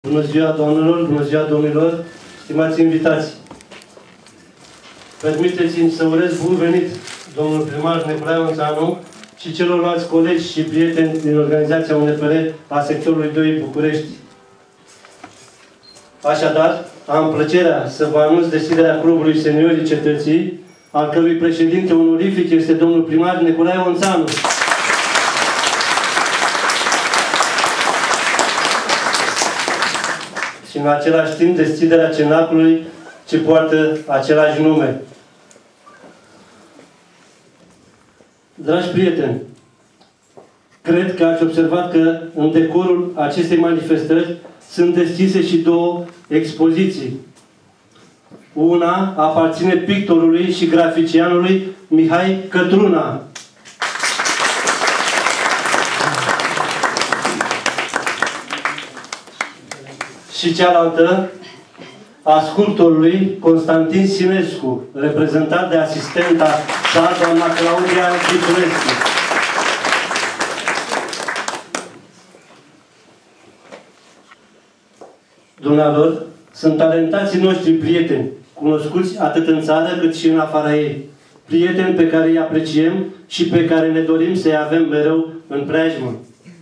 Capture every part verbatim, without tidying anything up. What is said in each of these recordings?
Bună ziua, doamnelor, bună ziua, domnilor, stimați invitați. Permiteți-mi să urez bun venit domnul primar Nicolae Unțanu și celorlalți colegi și prieteni din organizația U N P R a sectorului doi București. Așadar, am plăcerea să vă anunț deschiderea Clubului Seniorii Cetății, al cărui președinte onorific este domnul primar Nicolae Unțanu. Și în același timp deschiderea cenaclului ce poartă același nume. Dragi prieteni, cred că ați observat că în decorul acestei manifestări sunt deschise și două expoziții. Una aparține pictorului și graficianului Mihai Cătruna. Și cealaltă a sculptorului Constantin Sinescu, reprezentat de asistenta sa, doamna Claudia Chiculescu. Dumnealor, sunt talentații noștri prieteni, cunoscuți atât în țară cât și în afara ei. Prieteni pe care îi apreciem și pe care ne dorim să-i avem mereu în preajmă.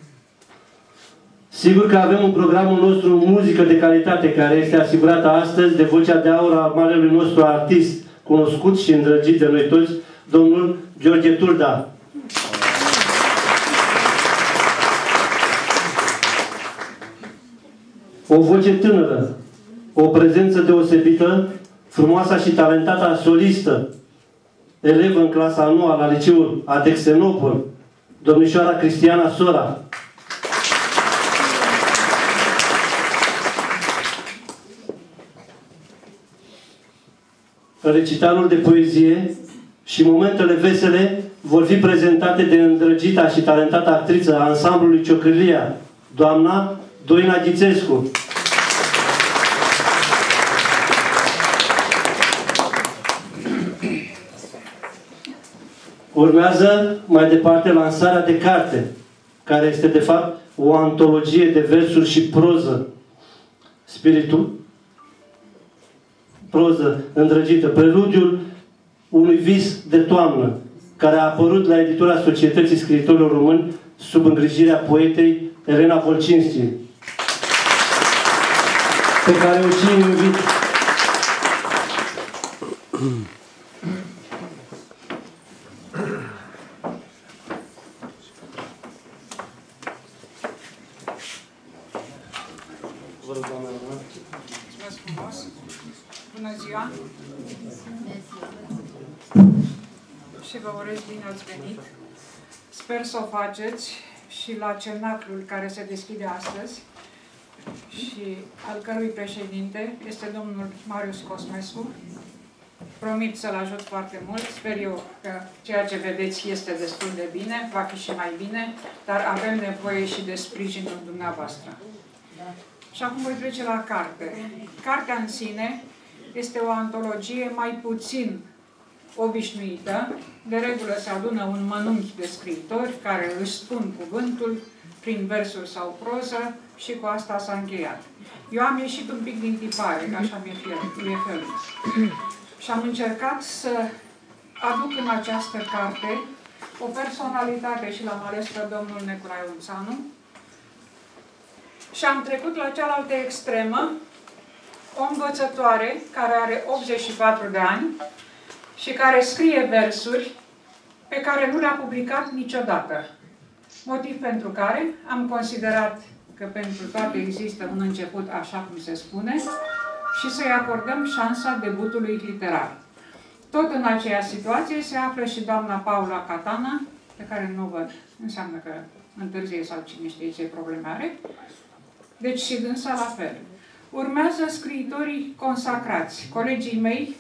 Sigur că avem în programul nostru muzică de calitate, care este asigurată astăzi de vocea de aur al marelui nostru artist, cunoscut și îndrăgit de noi toți, domnul Gheorghe Tulda. O voce tânără, o prezență deosebită, frumoasa și talentata solistă, elevă în clasa a noua la liceul Adexenopol, domnișoara Cristiana Sora. Recitalul de poezie și momentele vesele vor fi prezentate de îndrăgita și talentată actriță a ansamblului Ciocârlia, doamna Doina Ghițescu. Urmează mai departe lansarea de carte, care este de fapt o antologie de versuri și proză. Spiritul proză îndrăgită, preludiul unui vis de toamnă, care a apărut la editura Societății Scriitorilor Români sub îngrijirea poetei Elena Volcinski, pe care o și invit. Mulțumesc frumos! Bună ziua! Și vă urez bine ați venit! Sper să o faceți și la cenaclul care se deschide astăzi și al cărui președinte este domnul Marius Cosmescu. Promit să-l ajut foarte mult. Sper eu că ceea ce vedeți este destul de bine, va fi și mai bine, dar avem nevoie și de sprijinul dumneavoastră. Și acum voi trece la carte. Cartea în sine este o antologie mai puțin obișnuită. De regulă se adună un mănunchi de scriitori care își spun cuvântul prin versuri sau proză și cu asta s-a încheiat. Eu am ieșit un pic din tipare, că așa mi-e felul. Și am încercat să aduc în această carte o personalitate și l-am ales pe domnul Nicolae Unțanu. Și am trecut la cealaltă extremă, o învățătoare care are optzeci și patru de ani și care scrie versuri pe care nu le-a publicat niciodată. Motiv pentru care am considerat că pentru toate există un început, așa cum se spune, și să-i acordăm șansa debutului literar. Tot în aceeași situație se află și doamna Paula Catana, pe care nu o văd, înseamnă că întârzie sau cine știe ce probleme are. Deci și dânsa la fel. Urmează scriitorii consacrați, colegii mei,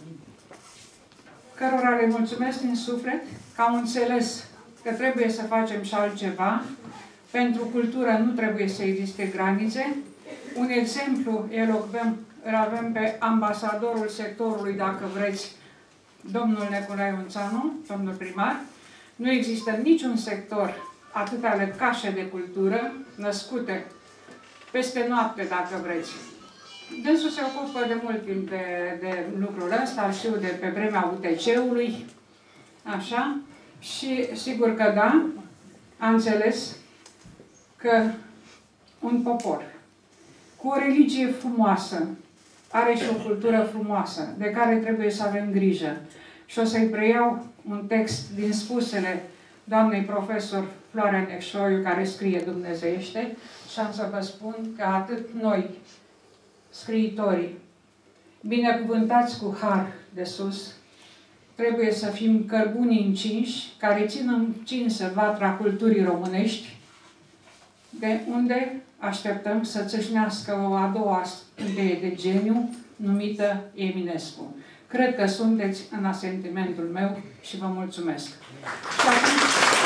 cărora le mulțumesc din suflet că au înțeles că trebuie să facem și altceva. Pentru cultură nu trebuie să existe granițe. Un exemplu elocvent îl avem pe ambasadorul sectorului, dacă vreți, domnul Nicolae Unțanu, domnul primar. Nu există niciun sector atâtea leccașe de cultură născute peste noapte, dacă vreți. Dânsul se ocupă de mult timp de, de lucrul ăsta, știu de pe vremea U T C-ului, așa, și sigur că da, a înțeles că un popor cu o religie frumoasă are și o cultură frumoasă, de care trebuie să avem grijă. Și o să-i preiau un text din spusele doamnei profesor Floarea Necșoiu, care scrie dumnezeiește, și am să vă spun că atât noi, scriitorii, binecuvântați cu har de sus, trebuie să fim cărbuni încinși, care țin încinsă vatra culturii românești, de unde așteptăm să țâșnească o a doua idee de geniu, numită Eminescu. Cred că sunteți în asentimentul meu și vă mulțumesc. Și acum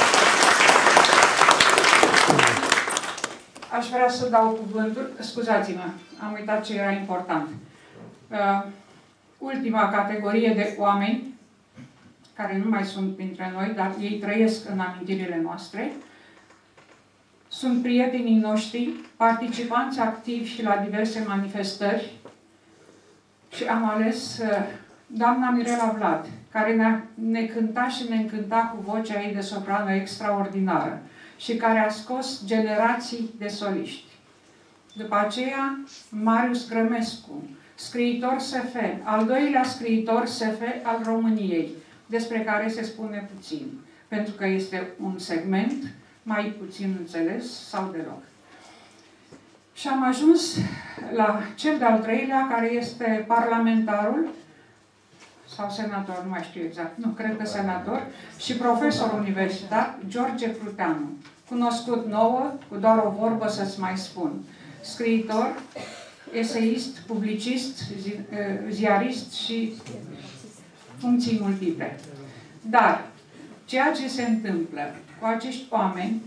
aș vrea să dau cuvântul, scuzați-mă, am uitat ce era important. Uh, ultima categorie de oameni, care nu mai sunt printre noi, dar ei trăiesc în amintirile noastre, sunt prietenii noștri, participanți activi și la diverse manifestări, și am ales uh, doamna Mirela Vlad, care ne, ne cânta și ne încânta cu vocea ei de soprană extraordinară și care a scos generații de soliști. După aceea, Marius Grămescu, scriitor S F, al doilea scriitor S F al României, despre care se spune puțin, pentru că este un segment mai puțin înțeles sau deloc. Și am ajuns la cel de-al treilea, care este parlamentarul, sau senator, nu mai știu exact, nu, cred că senator, și profesor universitar, George Pruteanu, cunoscut nouă, cu doar o vorbă să-ți mai spun. Scriitor, eseist, publicist, zi, ziarist și funcții multiple. Dar, ceea ce se întâmplă cu acești oameni,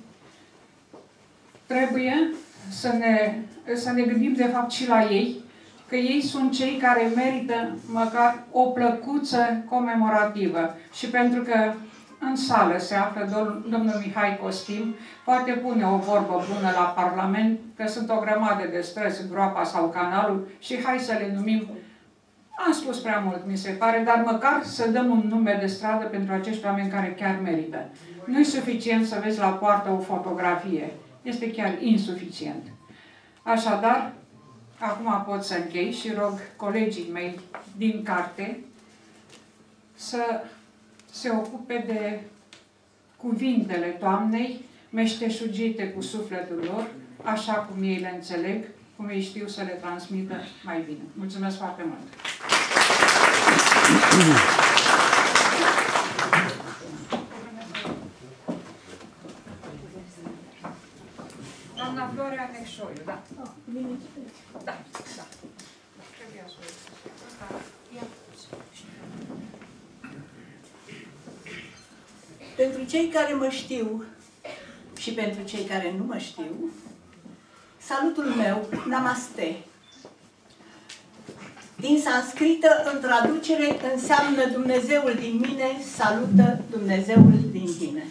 trebuie să ne, să ne gândim de fapt și la ei, că ei sunt cei care merită măcar o plăcuță comemorativă. Și pentru că în sală se află domn, domnul Mihai Costin, poate pune o vorbă bună la Parlament, că sunt o grămadă de străzi, groapa sau canalul, și hai să le numim. Am spus prea mult, mi se pare, dar măcar să dăm un nume de stradă pentru acești oameni care chiar merită. Nu e suficient să vezi la poartă o fotografie. Este chiar insuficient. Așadar, acum pot să închei și rog colegii mei din carte să se ocupe de cuvintele toamnei, meșteșugite cu sufletul lor, așa cum ei le înțeleg, cum ei știu să le transmită mai bine. Mulțumesc foarte mult! Doamna Floarea Necșoiu, da. Da, da. Trebuia să o Pentru cei care mă știu și pentru cei care nu mă știu, salutul meu, Namaste, din sanscrită, în traducere, înseamnă Dumnezeul din mine salută Dumnezeul din tine.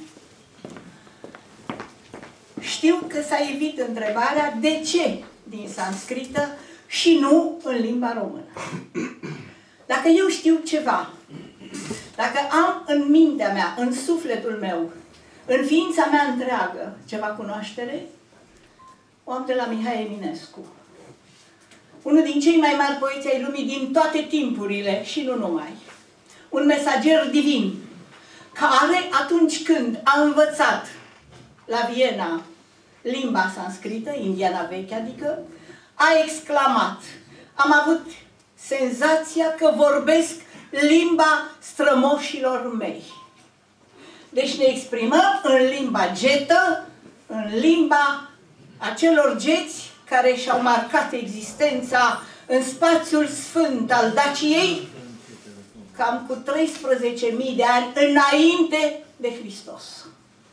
Știu că s-a evit întrebarea de ce din sanscrită și nu în limba română. Dacă eu știu ceva, dacă am în mintea mea, în sufletul meu, în ființa mea întreagă ceva cunoaștere, o am de la Mihai Eminescu. Unul din cei mai mari poeți ai lumii din toate timpurile și nu numai. Un mesager divin, care atunci când a învățat la Viena limba sanscrită, indiana veche, adică, a exclamat: am avut senzația că vorbesc limba strămoșilor mei. Deci ne exprimăm în limba getă, în limba acelor geți care și-au marcat existența în spațiul sfânt al Daciei, cam cu treisprezece mii de ani înainte de Hristos.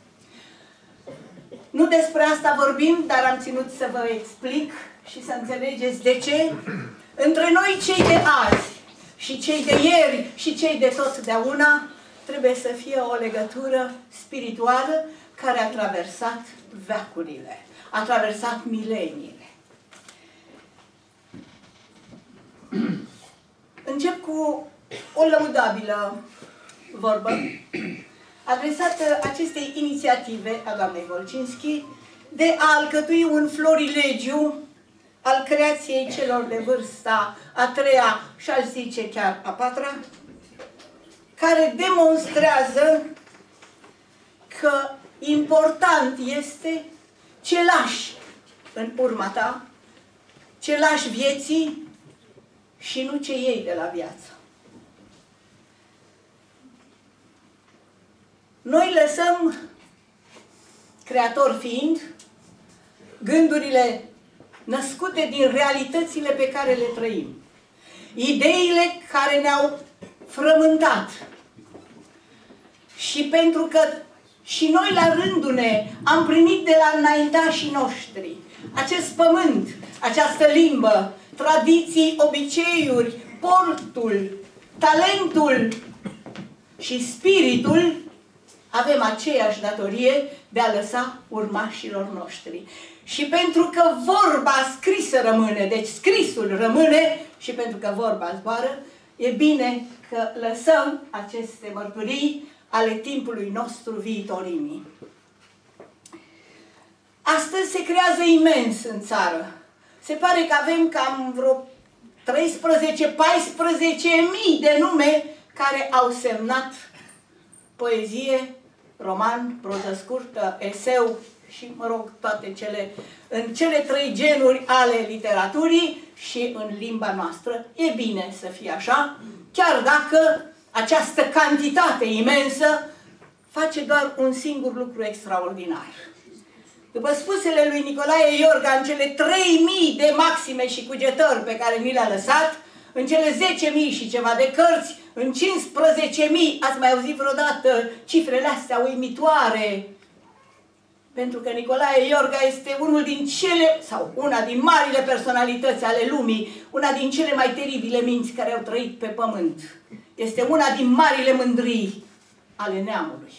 Nu despre asta vorbim, dar am ținut să vă explic și să înțelegeți de ce între noi cei de azi și cei de ieri și cei de totdeauna trebuie să fie o legătură spirituală care a traversat veacurile, a traversat mileniile. lăudabilă vorbă adresată acestei inițiative a doamnei Volcinski de a alcătui un florilegiu al creației celor de vârsta a treia și aș zice chiar a patra, care demonstrează că important este ce lași în urma ta, ce lași vieții și nu ce iei de la viață. Noi lăsăm, creator fiind, gândurile născute din realitățile pe care le trăim, ideile care ne-au frământat. Și pentru că și noi la rândul ne am primit de la înaintașii noștri acest pământ, această limbă, tradiții, obiceiuri, portul, talentul și spiritul, avem aceeași datorie de a lăsa urmașilor noștri. Și pentru că vorba scrisă rămâne, deci scrisul rămâne, și pentru că vorba zboară, e bine că lăsăm aceste mărturii ale timpului nostru viitorimii. Astăzi se creează imens în țară. Se pare că avem cam vreo treisprezece paisprezece mii de nume care au semnat poezie, roman, proză scurtă, eseu și, mă rog, toate cele, în cele trei genuri ale literaturii și în limba noastră. E bine să fie așa, chiar dacă această cantitate imensă face doar un singur lucru extraordinar. După spusele lui Nicolae Iorga, în cele trei mii de maxime și cugetări pe care ni le-a lăsat, în cele zece mii și ceva de cărți, în cincisprezece mii, ați mai auzit vreodată cifrele astea uimitoare? Pentru că Nicolae Iorga este unul din cele, sau una din marile personalități ale lumii, una din cele mai teribile minți care au trăit pe pământ. Este una din marile mândrii ale neamului.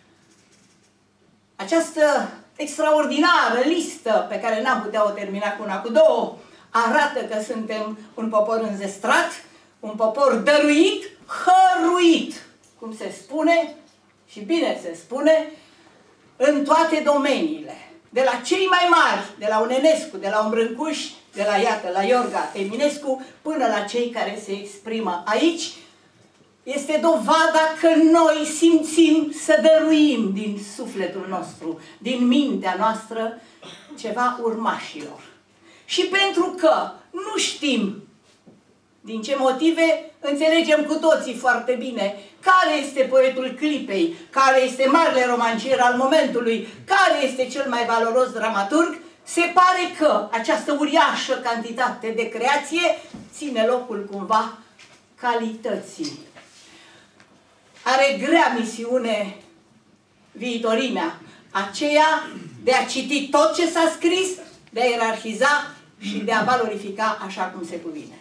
Această extraordinară listă, pe care n-am putea o termina cu una, cu două, arată că suntem un popor înzestrat, un popor dăruit, hăruit, cum se spune, și bine se spune, în toate domeniile. De la cei mai mari, de la un Enescu, de la un Brâncuș, de la, iată, la Iorga Eminescu, până la cei care se exprimă aici, este dovada că noi simțim să dăruim din sufletul nostru, din mintea noastră, ceva urmașilor. Și pentru că nu știm din ce motive, înțelegem cu toții foarte bine care este poetul clipei, care este marele romancier al momentului, care este cel mai valoros dramaturg, se pare că această uriașă cantitate de creație ține locul cumva calității. Are grea misiune viitorimea, aceea de a citi tot ce s-a scris, de a ierarhiza și de a valorifica așa cum se cuvine.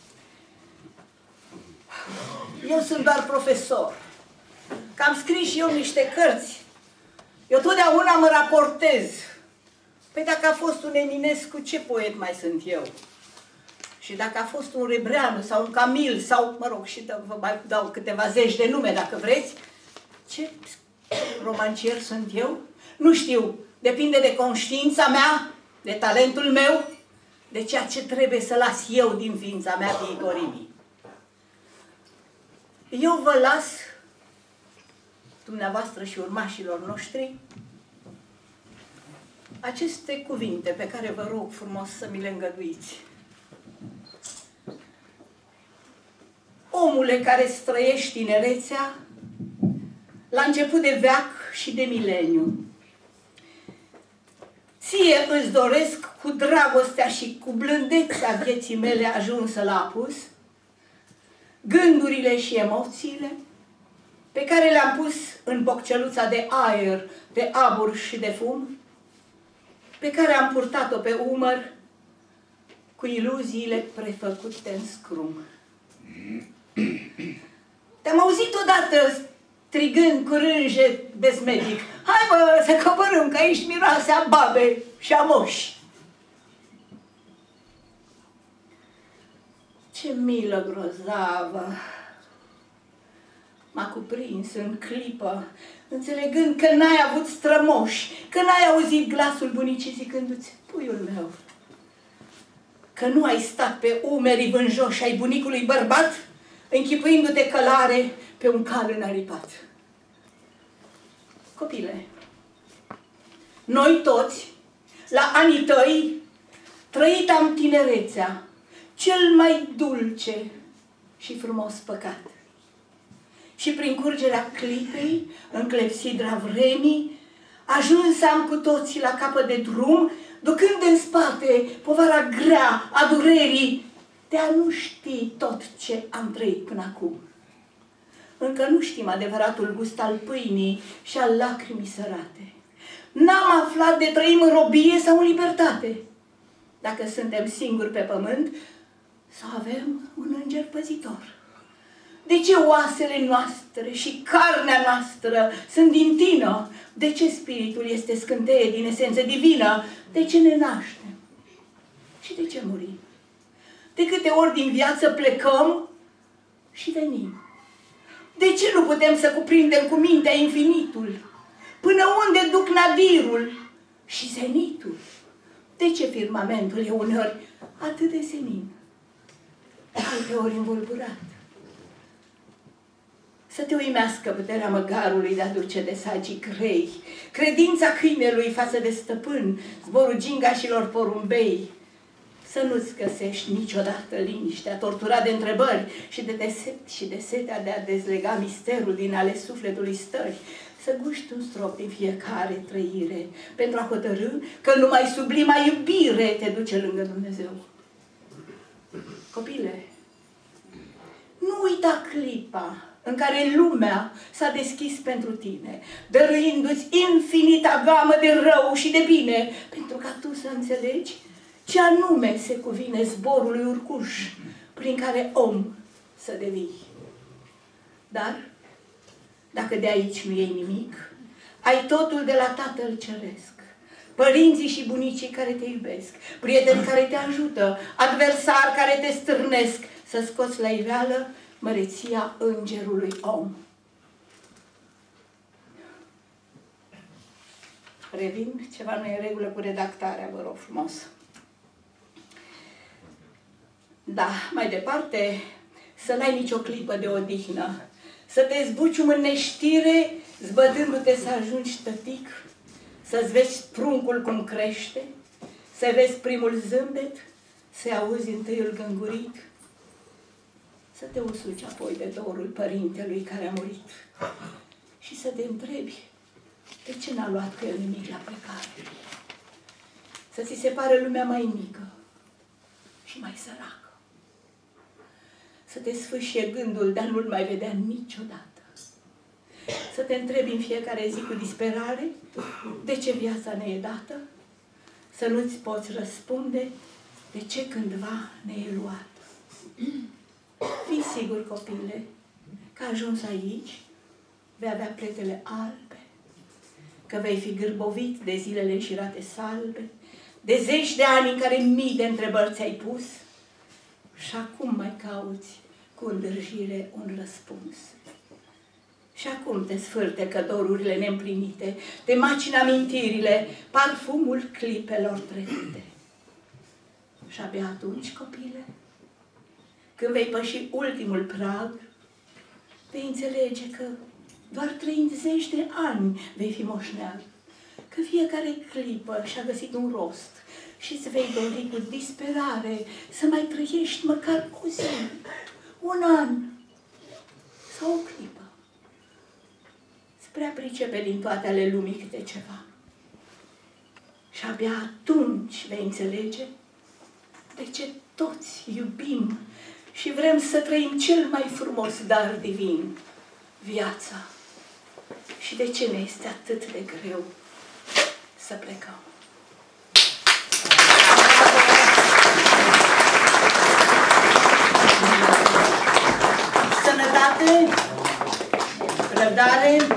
Eu sunt doar profesor, că am scris și eu niște cărți. Eu totdeauna mă raportez. Păi dacă a fost un Eminescu, ce poet mai sunt eu? Și dacă a fost un Rebreanu sau un Camil sau, mă rog, și vă mai dau câteva zeci de nume dacă vreți, ce romancier sunt eu? Nu știu, depinde de conștiința mea, de talentul meu, de ceea ce trebuie să las eu din ființa mea viitorimii. Eu vă las, dumneavoastră și urmașilor noștri, aceste cuvinte pe care vă rog frumos să mi le îngăduiți. Omule care străiești tinerețea la început de veac și de mileniu, ție îți doresc cu dragostea și cu blândețea vieții mele ajunsă la apus, gândurile și emoțiile pe care le-am pus în bocceluța de aer, de abur și de fum, pe care am purtat-o pe umăr cu iluziile prefăcute în scrum. Te-am auzit odată strigând cu rânje bezmedic: hai mă, să coborâm, că aici miroase a babe și a moși. Ce milă grozavă cuprins în clipă, înțelegând că n-ai avut strămoși, că n-ai auzit glasul bunicii zicându-ți, puiul meu, că nu ai stat pe umerii vânjoși ai bunicului bărbat, închipuindu-te călare pe un cal înaripat. Copile, noi toți, la anii tăi, trăit am tinerețea, cel mai dulce și frumos păcat. Și prin curgerea clipei, în clepsidra vremii, ajuns am cu toții la capăt de drum, ducând în spate povara grea a durerii de a nu ști tot ce am trăit până acum. Încă nu știm adevăratul gust al pâinii și al lacrimii sărate. N-am aflat de trăim în robie sau în libertate. Dacă suntem singuri pe pământ, sau avem un înger păzitor. De ce oasele noastre și carnea noastră sunt din tină? De ce spiritul este scânteie din esență divină? De ce ne naștem? Și de ce murim? De câte ori din viață plecăm și venim? De ce nu putem să cuprindem cu mintea infinitul? Până unde duc nadirul și zenitul? De ce firmamentul e uneori atât de senin, alteori învolburat? Să te uimească puterea măgarului de a duce de sagii grei, credința câinelui față de stăpân, zborul gingașilor porumbei. Să nu-ți găsești niciodată liniștea, torturat de întrebări și de, de, și de setea de a dezlega misterul din ale sufletului stări. Să guști un strop din fiecare trăire, pentru a hotărâ că numai sublima iubire te duce lângă Dumnezeu. Copile, nu uita clipa în care lumea s-a deschis pentru tine, dăruindu-ți infinita gamă de rău și de bine, pentru ca tu să înțelegi ce anume se cuvine zborului urcuș prin care om să devii. Dar, dacă de aici nu iei nimic, ai totul de la Tatăl Ceresc, părinții și bunicii care te iubesc, prieteni care te ajută, adversari care te stârnesc, să scoți la iveală măreția îngerului om. Revin, ceva nu e în regulă cu redactarea, vă rog frumos. Da, mai departe, să n-ai nicio clipă de odihnă, să te zbucium în neștire, zbătându-te să ajungi tătic, să-ți vezi pruncul cum crește, să vezi primul zâmbet, să-i auzi întâiul gângurit, să te usuci apoi de dorul părintelui care a murit și să te întrebi de ce n-a luat cu el nimic la plecare. Să ți se pare lumea mai mică și mai săracă. Să te sfâșie gândul de a nu-l mai vedea niciodată. Să te întrebi în fiecare zi cu disperare de ce viața ne e dată. Să nu-ți poți răspunde de ce cândva ne e luat. Fii sigur, copile, că ajuns aici vei avea pletele albe, că vei fi gârbovit de zilele înșirate salbe, de zeci de ani în care mii de întrebări ți-ai pus și acum mai cauți cu îndârjire un răspuns. Și acum te sfârtecă dorurile neîmplinite, te macină amintirile, parfumul clipelor trecute. Și abia atunci, copile, când vei păși ultimul prag, vei înțelege că doar trăind zeci de ani vei fi moșneag, că fiecare clipă și-a găsit un rost și îți vei dori cu disperare să mai trăiești măcar o zi, un an sau o clipă, spre a pricepe din toate ale lumii câte ceva. Și abia atunci vei înțelege de ce toți iubim și vrem să trăim cel mai frumos dar divin, viața. Și de ce ne este atât de greu să plecăm. Sănătate, răbdare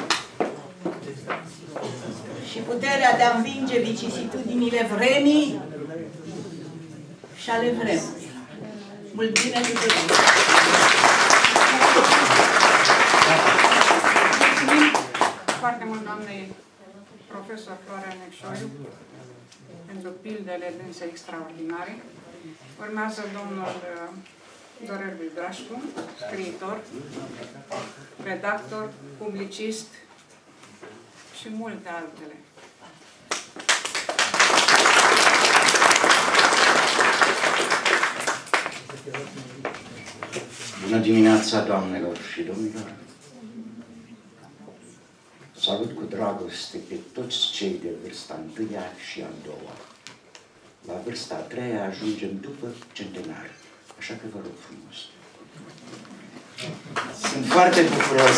și puterea de a învinge vicisitudinile vremii și ale vremurilor. Mult bine tuturor! Mulțumim foarte mult doamnei profesor Florea Necșoiu pentru pildele dânse extraordinare. Urmează domnul Dorel Vibrașcu, scriitor, redactor, publicist și multe altele. Bună dimineața, doamnelor și domnilor! Salut cu dragoste pe toți cei de vârsta întâia și a doua. La vârsta a treia ajungem după centenar, așa că vă rog frumos. Sunt foarte bucuros,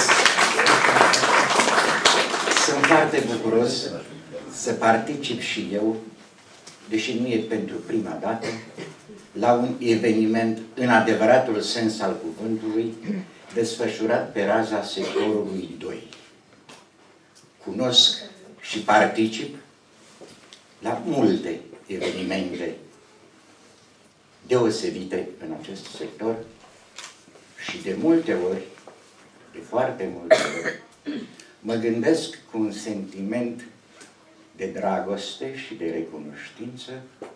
sunt foarte bucuros să particip și eu, deși nu e pentru prima dată, la un eveniment în adevăratul sens al cuvântului, desfășurat pe raza sectorului doi. Cunosc și particip la multe evenimente deosebite în acest sector și de multe ori, de foarte multe ori, mă gândesc cu un sentiment de dragoste și de recunoștință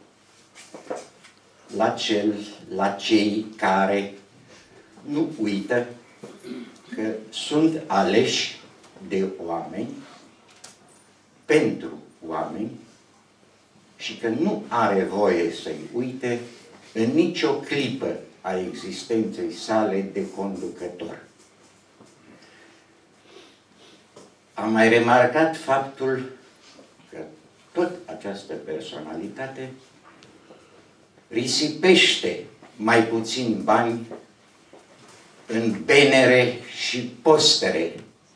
la cel, la cei care nu uită că sunt aleși de oameni, pentru oameni, și că nu are voie să-i uite în nicio clipă a existenței sale de conducător. Am mai remarcat faptul că tot această personalitate risipește mai puțin bani în benere și postere.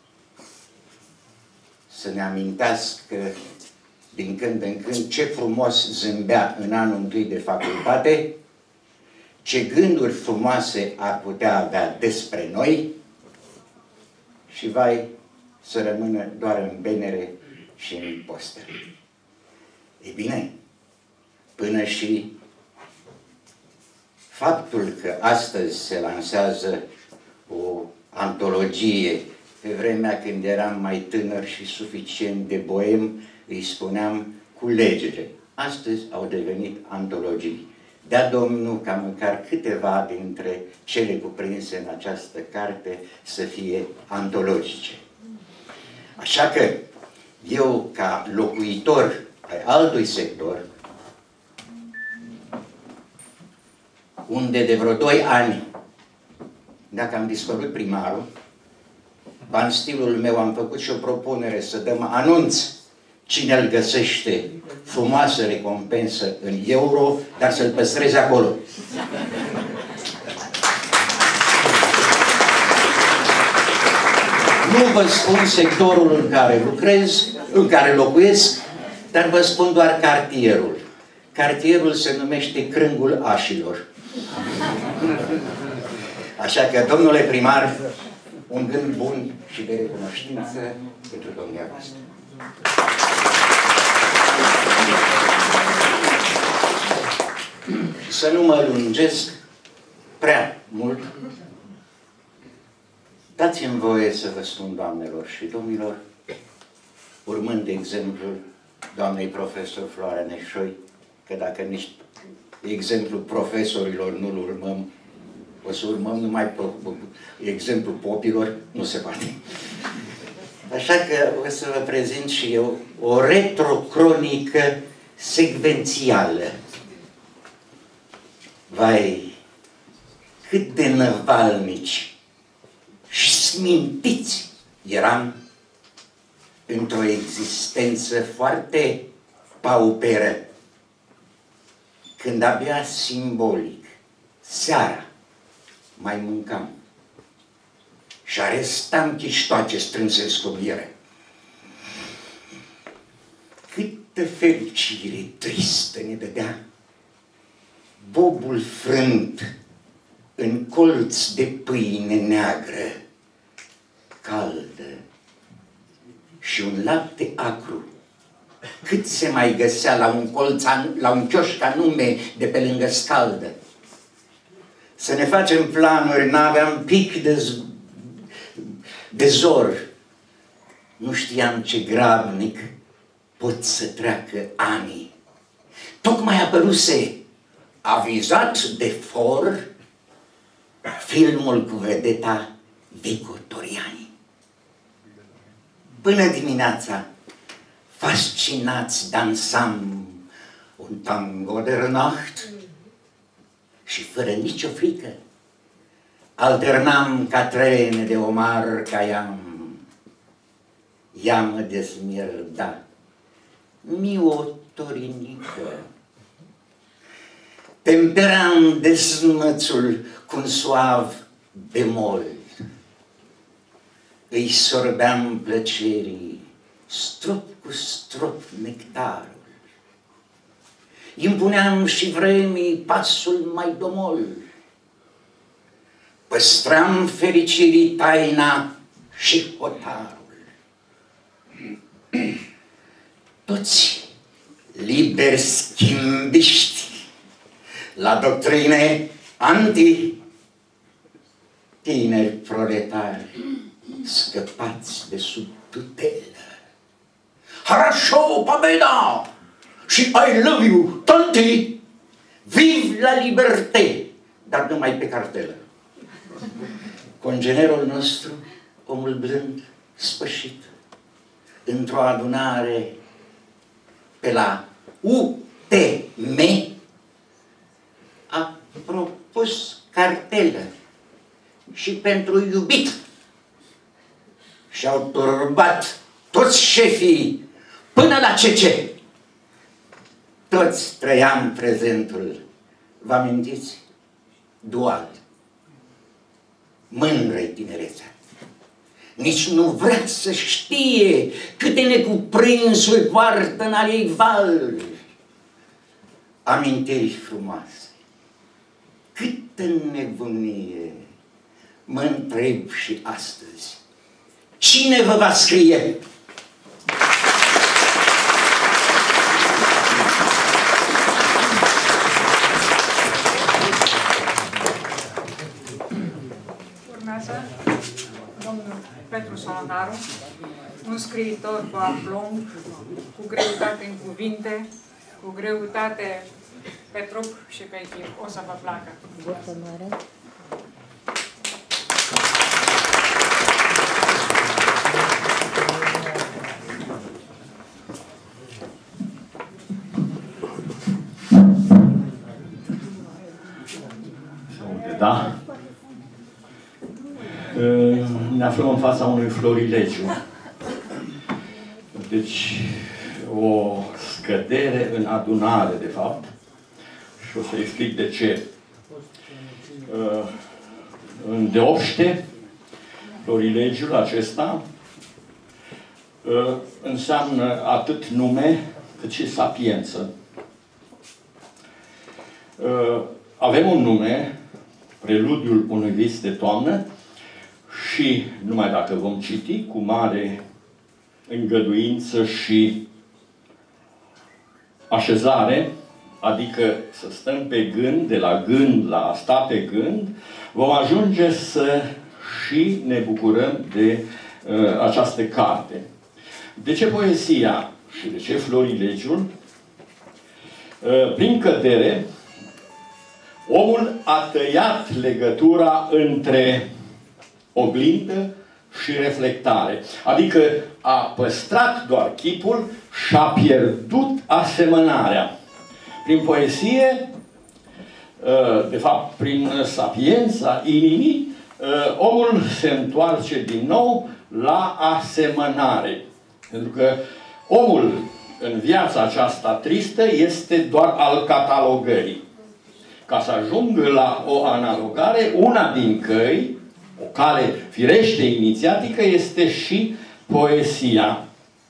Să ne amintească din când în când ce frumos zâmbea în anul întâi de facultate, ce gânduri frumoase ar putea avea despre noi și vai să rămână doar în benere și în postere. Ei bine, până și faptul că astăzi se lansează o antologie, pe vremea când eram mai tânăr și suficient de boem, îi spuneam culegere. Astăzi au devenit antologii. Dea Domnul ca măcar câteva dintre cele cuprinse în această carte să fie antologice. Așa că eu, ca locuitor ai altui sector, unde de vreo doi ani, dacă am dispărut primarul, în stilul meu am făcut și o propunere să dăm anunț cine îl găsește, frumoasă recompensă în euro, dar să-l păstreze acolo. Nu vă spun sectorul în care lucrez, în care locuiesc, dar vă spun doar cartierul. Cartierul se numește Crângul Așilor. Așa că, domnule primar, un gând bun și de recunoștință pentru domnia voastră. Să nu mă lungesc prea mult, dați-mi voie să vă spun, doamnelor și domnilor, urmând de exemplul doamnei profesor Floarea Necșoi, că dacă nici exemplul profesorilor nu-l urmăm, o să urmăm numai exemplul popilor, nu se poate. Așa că o să vă prezint și eu o retrocronică secvențială. Vai, cât de năvalnici și smintiți eram într-o existență foarte pauperă, când abia simbolic, seara, mai mâncam și arestam chiștoace strânse în scobiere. Câtă fericire tristă ne dădea bobul frânt în colț de pâine neagră, caldă, și un lapte acru, cât se mai găsea la un colț, la un chioșc anume de pe lângă scaldă. Să ne facem planuri, n-aveam pic de, de zor. Nu știam ce grabnic pot să treacă ani. Tocmai apăruse, avizat de for, filmul cu vedeta Vico Toriani. Până dimineața, fascinați dansam un tango de Nacht și fără nicio frică alternam ca trene de Omar Khayyam. Ea mă dezmierda, mi-o torinică. Temperam dezmățul cu un suav bemol. Îi sorbeam plăcerii, strop cu strop nectarul. Impuneam și vremii pasul mai domol. Păstram fericirii taina și hotarul. Toți liberi schimbiști la doctrine anti, tineri proletari scăpați de sub tutelă. Хорошо, победа! Și I love you, tanti! Vive la liberté! Dar numai pe cartelă. Congenerul nostru, omul blând, spășit, într-o adunare pe la U T M, a propus cartelă și pentru iubit. Și-au turbat toți șefii până la C C. Toți trăiam prezentul, vă amintiți? Dual. Mândră-i tinerețea. Nici nu vrea să știe câte necuprinsuri poartă în al ei val. Amintiri frumoase. Câtă nebunie, mă întreb și astăzi. Cine vă va scrie? Urmează domnul Petru Solonaru, un scriitor cu aplomb, cu greutate în cuvinte, cu greutate pe trup și pe chip. O să vă placă. Da? Ne aflăm în fața unui florilegiu. Deci, o scădere în adunare, de fapt. Și o să explic de ce. Îndeopște, florilegiul acesta înseamnă atât nume cât și sapiență. Avem un nume, preludiul unui vis de toamnă, și numai dacă vom citi cu mare îngăduință și așezare, adică să stăm pe gând, de la gând la a sta pe gând, vom ajunge să și ne bucurăm de uh, această carte. De ce poezia și de ce florilegiul? Uh, prin cădere, omul a tăiat legătura între oglindă și reflectare. Adică a păstrat doar chipul și a pierdut asemănarea. Prin poezie, de fapt, prin sapiența inimii, omul se întoarce din nou la asemănare. Pentru că omul în viața aceasta tristă este doar al catalogării. Ca să ajungă la o analogare, una din căi, o cale firește inițiatică, este și poesia.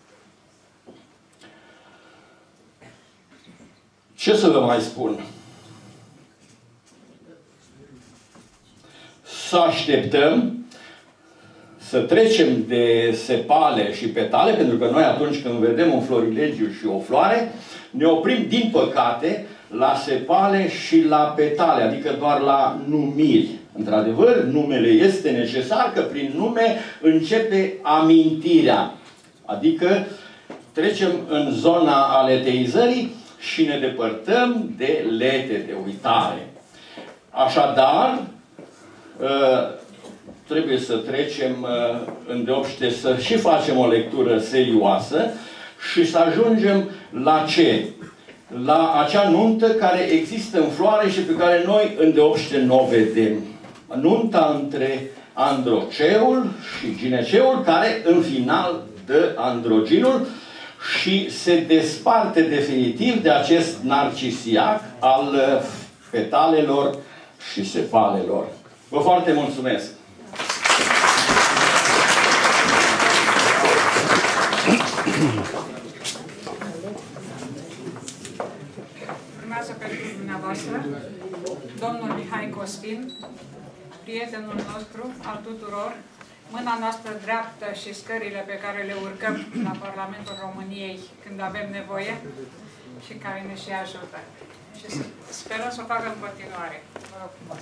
Ce să vă mai spun? Să așteptăm să trecem de sepale și petale, pentru că noi atunci când vedem un florilegiu și o floare, ne oprim, din păcate, la sepale și la petale, adică doar la numiri. Într-adevăr, numele este necesar, că prin nume începe amintirea. Adică trecem în zona aleteizării și ne depărtăm de lete, de uitare. Așadar, trebuie să trecem îndeopște să și facem o lectură serioasă și să ajungem la ce? La acea nuntă care există în floare și pe care noi îndeopște nu o vedem. Nunta între androceul și gineceul, care în final dă androginul și se desparte definitiv de acest narcisiac al petalelor și sepalelor. Vă foarte mulțumesc! Urmează pentru dumneavoastră domnul Mihai Costin, prietenul nostru al tuturor, mâna noastră dreaptă și scările pe care le urcăm la Parlamentul României când avem nevoie și care ne și ajută. Și sperăm să o facă în continuare. Vă rog frumos.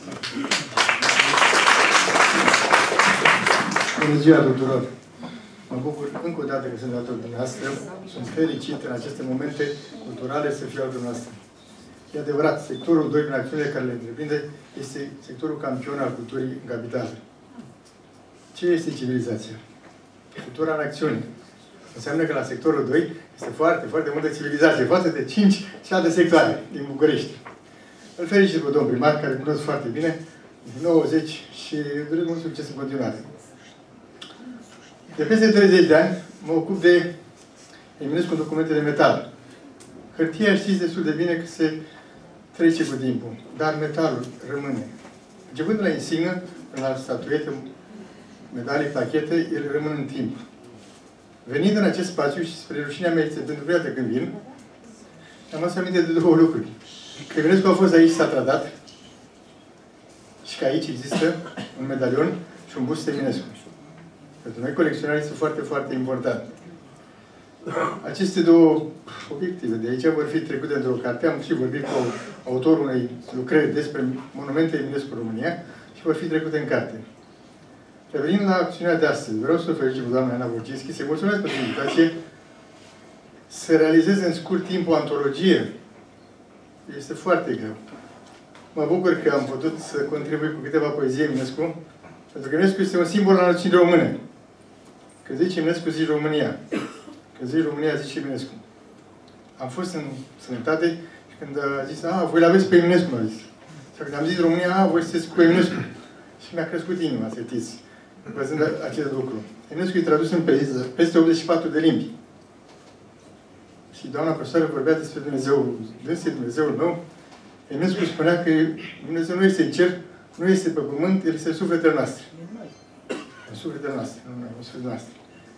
Bună ziua tuturor! Mă bucur încă o dată că sunt alături de dumneavoastră. Sunt fericit în aceste momente culturale să fiu al dumneavoastră. E adevărat, sectorul doi din acțiunile care le întreprinde este sectorul campion al culturii în capitală. Ce este civilizația? Cultura în acțiune. Înseamnă că la sectorul doi este foarte, foarte multă civilizație, față de cinci și alte sectoare din București. Îl felicit pe domnul primar, care cunosc foarte bine, din nouăzeci și doresc mult succes în continuare. De peste treizeci de ani mă ocup de Eminescu în documente de metal. Hârtia știți destul de bine că se trece cu timpul, dar metalul rămâne. Începând de la insignă, până la statuete, medalii, plachete, ele rămân în timp. Venind în acest spațiu și spre rușinea mea, este pentru prima dată când vin, am adus aminte de două lucruri. Că Eminescu a fost aici și s-a tradat și că aici există un medalion și un bust Eminescu. Pentru noi, colecționarii sunt foarte, foarte importante. Aceste două obiective de aici vor fi trecute într-o carte. Am și vorbit cu autorul unei lucrări despre monumente Eminescu în România și vor fi trecute în carte. Revenind la acțiunea de astăzi, vreau să o felicit pe doamna Ana Vorcinski, să-i mulțumesc pentru invitație, să realizez în scurt timp o antologie. Este foarte greu. Mă bucur că am putut să contribui cu câteva poezie Eminescu, pentru că Eminescu este un simbol al națiunii române. Când zici Eminescu, zici România. Când zici România, zici Eminescu. Am fost în sănătate și când a zis, a, voi l-aveți pe Eminescu, m-a zis. Și când am zis România, a, voi sunteți cu Eminescu. Și mi-a crescut inima, să știți, văzând acest lucru. Eminescu e tradus în peste optzeci și patru de limbi. Și doamna profesoară vorbea despre Dumnezeu, dânsul Dumnezeul meu. Eminescu spunea că Dumnezeu nu este în cer, nu este pe pământ, El este în sufletele noastre. În sufletele noastre, nu în sufletele noastre.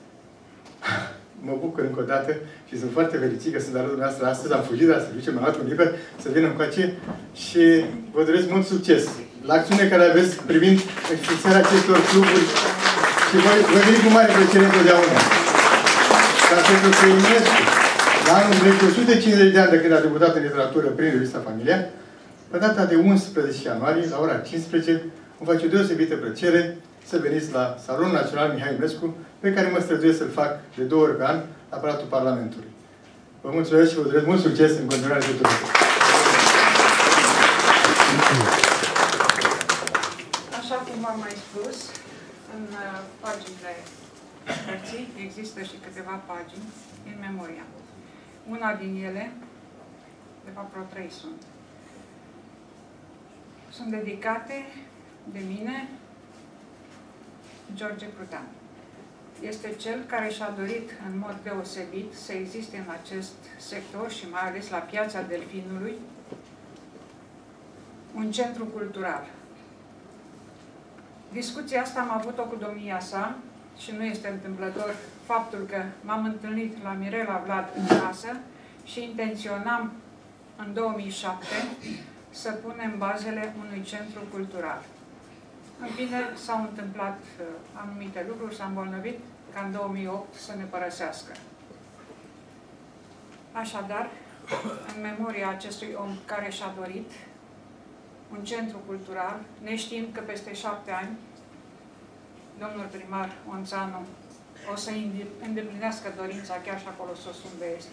Mă bucur încă o dată și sunt foarte fericit că sunt alături dumneavoastră astăzi. Am fugit de la serviciu, m-am luat un liber să vin încoace și vă doresc mult succes la acțiunile care aveți privind înființarea acestor cluburi și voi, voi veni cu mare plăcere întotdeauna. Dar pentru că Eminescu, la anul de o sută cincizeci de ani de când a debutat în literatură prin revista Familia, pe data de unsprezece ianuarie, la ora cincisprezece, îmi face o deosebită plăcere să veniți la Salonul Național Mihai Eminescu, pe care mă străduiesc să-l fac de două ori pe an la Palatul Parlamentului. Vă mulțumesc și vă doresc mult succes în continuare tuturor. Așa cum v-am mai spus, în paginile cărții există și câteva pagini în memoria. Una din ele, de fapt vreo trei sunt, sunt dedicate de mine George Prudean. Este cel care și-a dorit în mod deosebit să existe în acest sector și mai ales la Piața Delfinului un centru cultural. Discuția asta am avut-o cu domnia sa și nu este întâmplător faptul că m-am întâlnit la Mirela Vlad în casă și intenționam în două mii șapte să punem bazele unui centru cultural. În fine, s-au întâmplat uh, anumite lucruri, s-a îmbolnăvit ca în două mii opt să ne părăsească. Așadar, în memoria acestui om care și-a dorit un centru cultural, neștiind că peste șapte ani, domnul primar Onțanu o să îndeplinească dorința chiar și acolo sus unde este.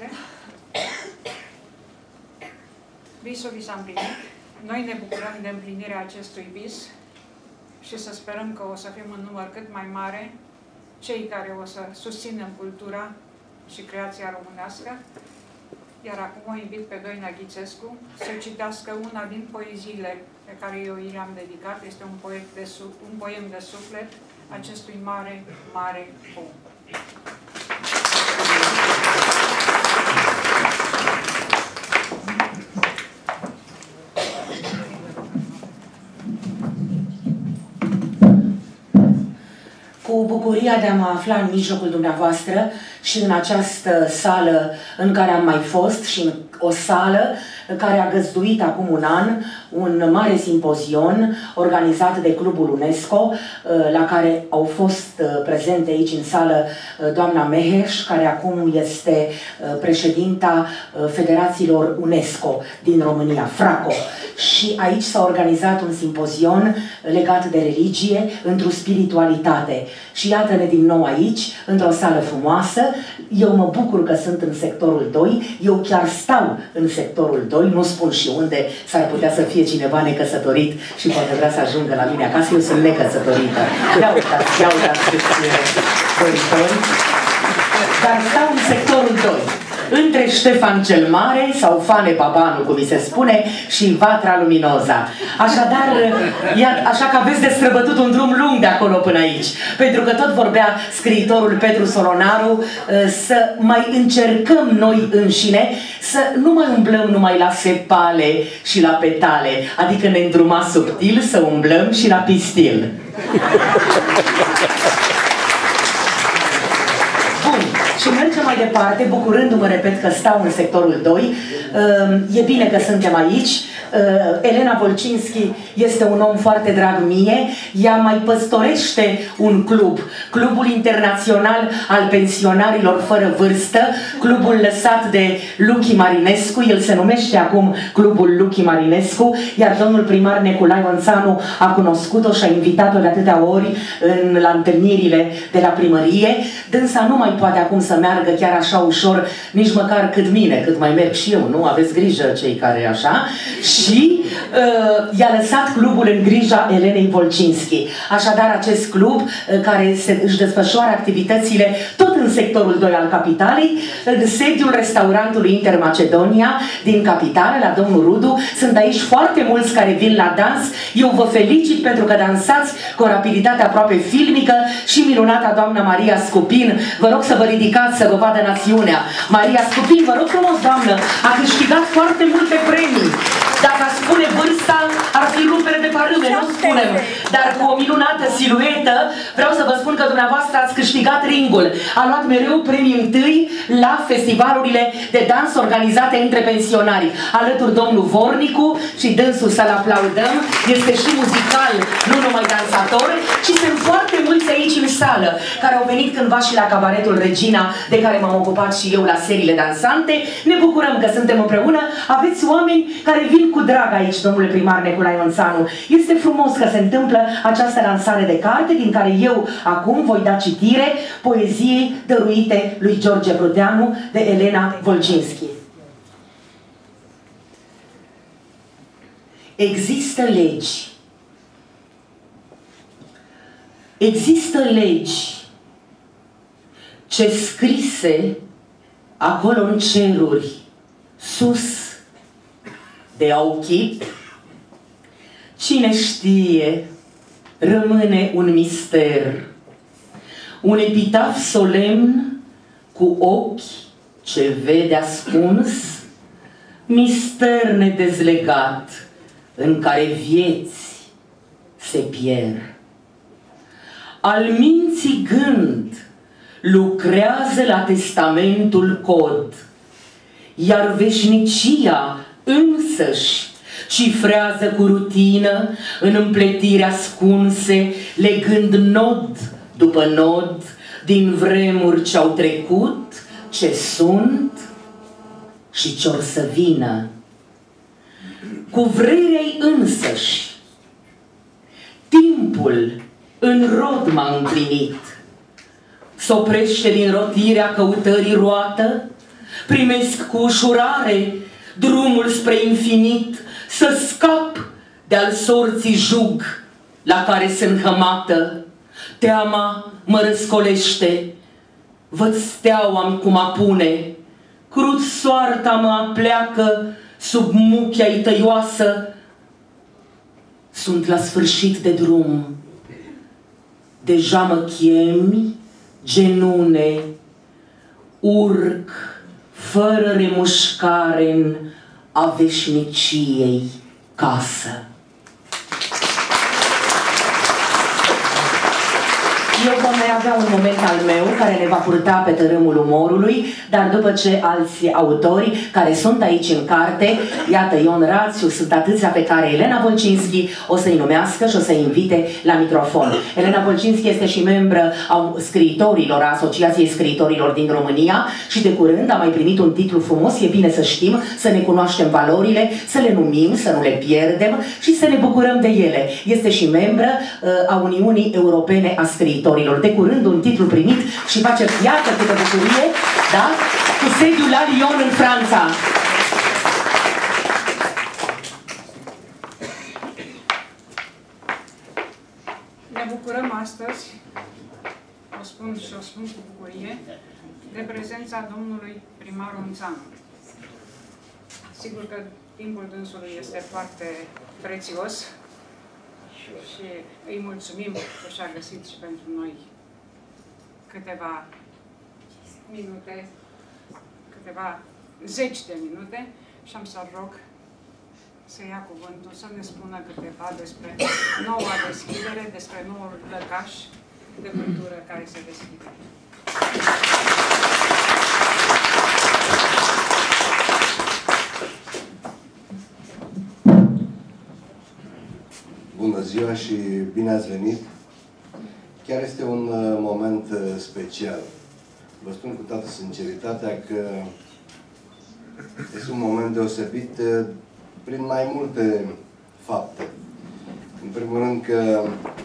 Visul vi s-a împlinit. Noi ne bucurăm de împlinirea acestui vis și să sperăm că o să fim în număr cât mai mare cei care o să susținem cultura și creația românească. Iar acum o invit pe Doina Ghițescu să citească una din poeziile pe care eu i le-am dedicat. Este un, poet de un poem de suflet acestui mare, mare om. Cu bucuria de a mă afla în mijlocul dumneavoastră și în această sală în care am mai fost și în o sală care a găzduit acum un an un mare simpozion organizat de Clubul UNESCO, la care au fost prezente aici în sală doamna Meheș, care acum este președinta Federațiilor UNESCO din România, FRACO. Și aici s-a organizat un simpozion legat de religie, într-o spiritualitate. Și iată-ne din nou aici, într-o sală frumoasă. Eu mă bucur că sunt în sectorul doi, eu chiar stau în sectorul doi, nu spun și unde, s-ar putea să fie cineva necăsătorit și poate vrea să ajungă la mine acasă, eu sunt necăsătorită. Ia uitați, ia uitați câți doritori. Dar stau în sectorul doi. Între Ștefan cel Mare sau Fane Babanu, cum mi se spune, și Vatra Luminoza. Așadar, ia, așa că aveți de străbătut un drum lung de acolo până aici. Pentru că tot vorbea scriitorul Petru Solonaru să mai încercăm noi înșine să nu mai umblăm numai la sepale și la petale, adică ne îndruma subtil să umblăm și la pistil. Și mergem mai departe, bucurându-mă, repet, că stau în sectorul doi. E bine că suntem aici. Elena Volcinski este un om foarte drag mie. Ea mai păstorește un club, Clubul Internațional al Pensionarilor Fără Vârstă, clubul lăsat de Luchi Marinescu. El se numește acum Clubul Luchi Marinescu, iar domnul primar Neculai Onțanu a cunoscut-o și a invitat-o de atâtea ori în, la întâlnirile de la primărie. Dânsa nu mai poate acum să meargă chiar așa ușor, nici măcar cât mine, cât mai merg și eu, nu? Aveți grijă cei care așa. Și uh, i-a lăsat clubul în grija Elenei Volcinski. Așadar, acest club uh, care se, își desfășoară activitățile tot în sectorul doi al capitalei, în sediul restaurantului Intermacedonia din capitală, la domnul Rudu. Sunt aici foarte mulți care vin la dans. Eu vă felicit pentru că dansați cu o rapiditate aproape filmică și minunata doamna Maria Scupin. Vă rog să vă ridicați să vă vadă națiunea. Maria Scupin, vă rog frumos, doamnă, a câștigat foarte multe premii. Dacă aș spune vârsta, ar fi rupere de parâme, nu spunem. Dar cu o minunată siluetă, vreau să vă spun că dumneavoastră ați câștigat ringul. A luat mereu premii întâi la festivalurile de dans organizate între pensionari. Alături domnul Vornicu și dânsul să-l aplaudăm. Este și muzical, nu numai dansator. Și sunt foarte mulți aici în sală care au venit cândva și la cabaretul Regina, de care m-am ocupat și eu la seriile dansante. Ne bucurăm că suntem împreună. Aveți oameni care vin cu drag aici, domnule primar Neculai Onțanu. Este frumos că se întâmplă această lansare de carte, din care eu acum voi da citire poeziei dăruite lui George Prudeanu de Elena Volcinski. Există legi. Există legi ce scrise acolo în ceruri, sus de au chip, cine știe, rămâne un mister, un epitaf solemn cu ochi ce vede ascuns, mister nedezlegat în care vieți se pierd. Al minții gând lucrează la testamentul cod, iar veșnicia însăși cifrează cu rutină în împletiri ascunse, legând nod după nod din vremuri ce-au trecut, ce sunt și ce-or să vină. Cu vrerea-i însăși, timpul în rod m-a împlinit. s-oprește din rotirea căutării roată, primesc cu ușurare drumul spre infinit, să scap de-al sorții jug la care se înhămată. Teama mă răscolește, văd steaua-mi cum apune, crud soarta mă apleacă sub muchia-i tăioasă. Sunt la sfârșit de drum, deja mă chemi, genune, urc fără remușcare în a veșniciei casă. Eu vom mai avea un moment al meu care ne va purta pe tărâmul umorului, dar după ce alți autori care sunt aici în carte, iată Ion Rațiu, sunt atâția pe care Elena Polcinski o să-i numească și o să-i invite la microfon. Elena Polcinski este și membră a scriitorilor, a Asociației Scriitorilor din România și de curând a mai primit un titlu frumos, e bine să știm, să ne cunoaștem valorile, să le numim, să nu le pierdem și să ne bucurăm de ele. Este și membră uh, a Uniunii Europene a Scriitorilor. De curând un titlu primit și face iată câtă bucurie, da? Cu sediul la Lyon în Franța. Ne bucurăm astăzi, o spun și o spun cu bucurie, de prezența domnului primar Unțanu. Sigur că timpul dânsului este foarte prețios și îi mulțumim că și-a găsit și pentru noi câteva minute, câteva zeci de minute și am să-l rog să ia cuvântul, să ne spună câteva despre noua deschidere, despre noul lăcaș de cultură care se deschide. Bună ziua și bine ați venit! Chiar este un moment special. Vă spun cu toată sinceritatea că este un moment deosebit prin mai multe fapte. În primul rând că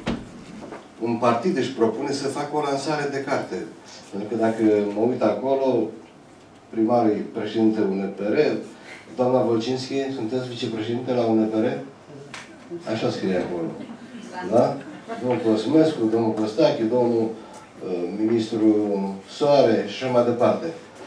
un partid își propune să facă o lansare de carte. Pentru că dacă mă uit acolo, primarul președinte U N P R, doamna Volcinski, sunteți vicepreședinte la U N P R? Așa scrie acolo. Da? Domnul Cosmescu, domnul Costache, domnul uh, ministru Soare și așa mai departe.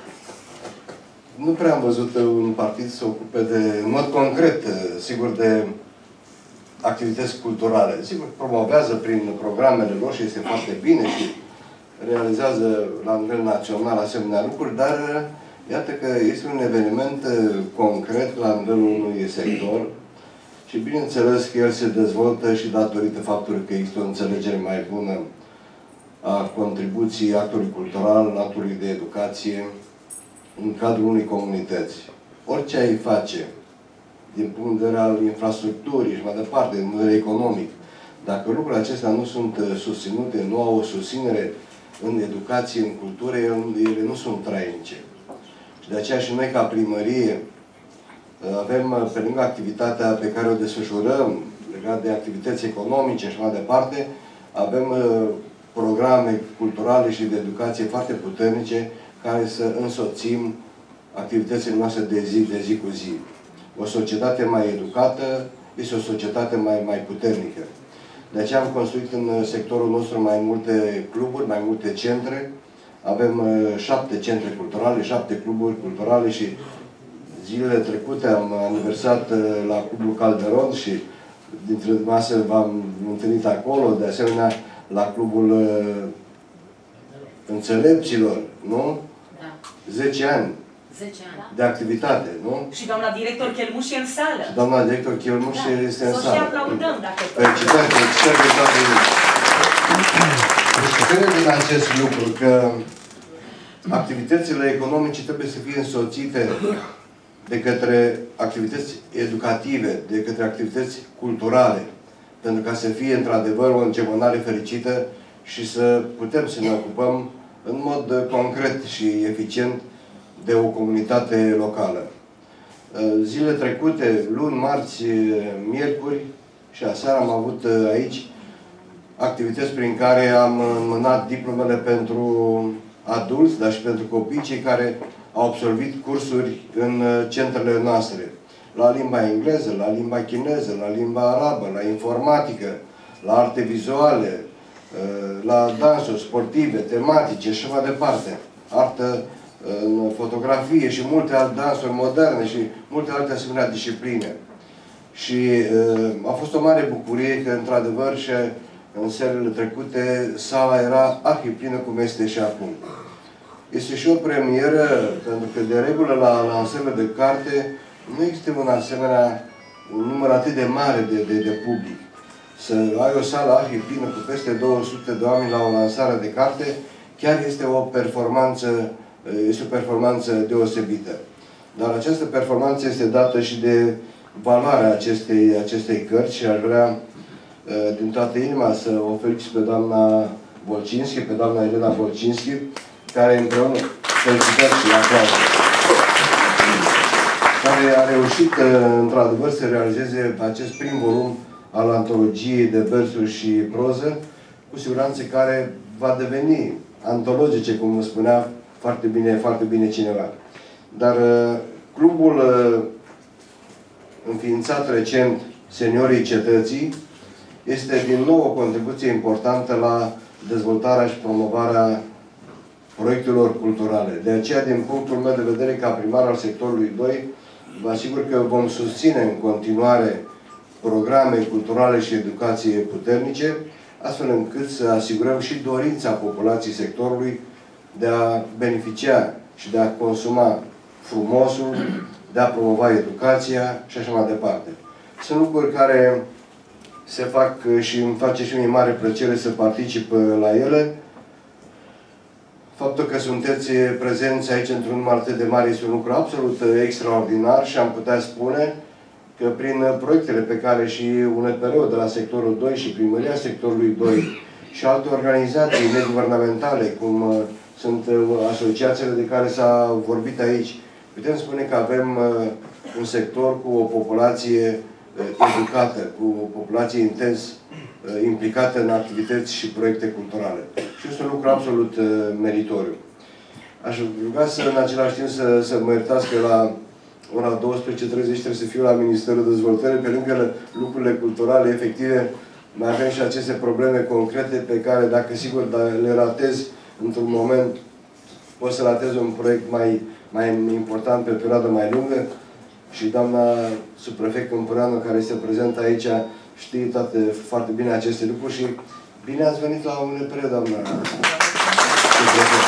Nu prea am văzut un partid să se ocupe de, în mod concret, sigur, de activități culturale. Sigur, promovează prin programele lor și este foarte bine și realizează la nivel național asemenea lucruri, dar iată că este un eveniment concret la nivelul unui sector. Și bineînțeles că el se dezvoltă și datorită faptului că există o înțelegere mai bună a contribuției actului cultural, actului de educație în cadrul unei comunități. Orice ai face, din punct de vedere al infrastructurii și mai departe, din punct de vedere economic, dacă lucrurile acestea nu sunt susținute, nu au o susținere în educație, în cultură, ele nu sunt trainice. Și de aceea și noi, ca primărie, avem, pe lângă activitatea pe care o desfășurăm, legat de activități economice și mai departe, avem uh, programe culturale și de educație foarte puternice care să însoțim activitățile noastre de zi, de zi cu zi. O societate mai educată este o societate mai, mai puternică. De aceea am construit în sectorul nostru mai multe cluburi, mai multe centre. Avem uh, șapte centre culturale, șapte cluburi culturale și zilele trecute am aniversat la Clubul Calderon și dintre dumneavoastră v-am întâlnit acolo, de asemenea la Clubul uh, Înțelepților, nu? Da. zece ani. zece ani. De activitate, nu? Și doamna director Chelmuș e în sală. Și doamna director Chelmuș da. este în sală. sală. Să-și aplaudăm, dacă... Felicitări, felicitări de toată lumea. Deci, cred din acest lucru că activitățile economice trebuie să fie însoțite de către activități educative, de către activități culturale, pentru ca să fie într-adevăr o îngemânare fericită și să putem să ne ocupăm în mod concret și eficient de o comunitate locală. Zilele trecute, luni, marți, miercuri și aseară am avut aici activități prin care am înmânat diplomele pentru adulți, dar și pentru copii, cei care au absolvit cursuri în centrele noastre. La limba engleză, la limba chineză, la limba arabă, la informatică, la arte vizuale, la dansuri sportive, tematice și mai departe. Artă în fotografie și multe alte dansuri moderne și multe alte asemenea discipline. Și uh, a fost o mare bucurie că, într-adevăr, și în serile trecute, sala era arhiplină cum este și acum. Este și o premieră, pentru că, de regulă, la lansările de carte, nu există un asemenea, un număr atât de mare de, de, de public. Să ai o sală arhiplină cu peste două sute de oameni la o lansare de carte, chiar este o performanță, este o performanță deosebită. Dar această performanță este dată și de valoarea acestei, acestei cărți și aș vrea din toată inima să o felicit pe doamna Bolcinski, pe doamna Elena Bolcinski, care împreună, felicitări și aplauze, care a reușit într-adevăr să realizeze acest prim volum al antologiei de versuri și proză, cu siguranță care va deveni antologice, cum spunea foarte bine, foarte bine cineva. Dar clubul înființat recent, Seniorii Cetății, este din nou o contribuție importantă la dezvoltarea și promovarea proiectelor culturale. De aceea, din punctul meu de vedere, ca primar al sectorului doi, vă asigur că vom susține în continuare programe culturale și educație puternice, astfel încât să asigurăm și dorința populației sectorului de a beneficia și de a consuma frumosul, de a promova educația și așa mai departe. Sunt lucruri care se fac și îmi face și mie mare plăcere să particip la ele. Faptul că sunteți prezenți aici într-un număr atât de mare este un lucru absolut extraordinar și am putea spune că prin proiectele pe care și U N P R-ul de la sectorul doi și Primăria sectorului doi și alte organizații neguvernamentale, cum sunt asociațiile de care s-a vorbit aici, putem spune că avem un sector cu o populație educată, cu o populație intens implicată în activități și proiecte culturale. Și este un lucru absolut meritoriu. Aș ruga să, în același timp, să, să mă iertați că la ora douăsprezece și treizeci trebuie să fiu la Ministerul Dezvoltării, pe lângă lucrurile culturale efective, mai avem și aceste probleme concrete pe care, dacă sigur le ratez într-un moment, poți să ratez un proiect mai, mai important pe o perioadă mai lungă. Și doamna subprefect Câmpureanu, care este prezent aici, știe toate foarte bine aceste lucruri și bine ați venit la U N P R, doamna subprefect.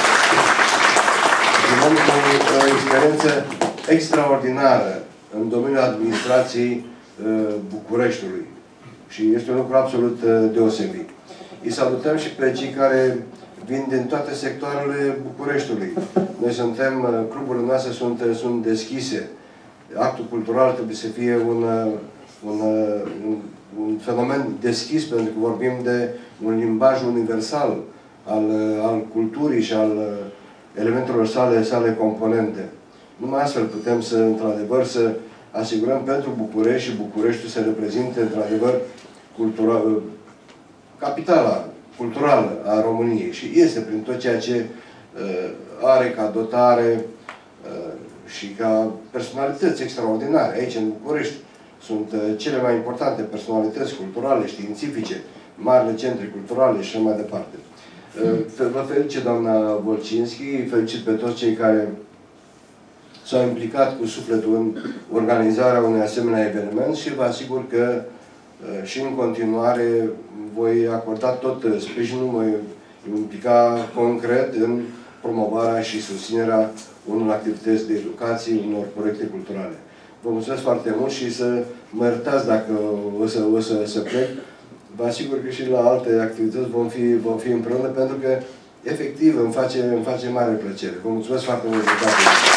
Și am o experiență extraordinară în domeniul administrației Bucureștiului. Și este un lucru absolut deosebit. Îi salutăm și pe cei care vin din toate sectoarele Bucureștiului. Noi suntem, cluburile noastre sunt, sunt deschise. Actul cultural trebuie să fie un, un, un, un fenomen deschis, pentru că vorbim de un limbaj universal al, al culturii și al elementelor sale, sale componente. Numai astfel putem să, într-adevăr, să asigurăm pentru București și Bucureștiul să reprezinte, într-adevăr, cultura, capitala culturală a României. Și este prin tot ceea ce uh, are ca dotare uh, și ca personalități extraordinare. Aici, în București, sunt uh, cele mai importante personalități culturale, științifice, marile centri culturale și așa mai departe. Uh, vă felicit, doamna Bolcinski, felicit pe toți cei care s-au implicat cu sufletul în organizarea unui asemenea eveniment și vă asigur că uh, și în continuare voi acorda tot sprijinul, voi implica concret în promovarea și susținerea unor activități de educație, unor proiecte culturale. Vă mulțumesc foarte mult și să mă iertați dacă o să, o să, să plec. Vă asigur că și la alte activități vom fi, vom fi împreună, pentru că efectiv îmi face, îmi face mare plăcere. Vă mulțumesc foarte mult de toate.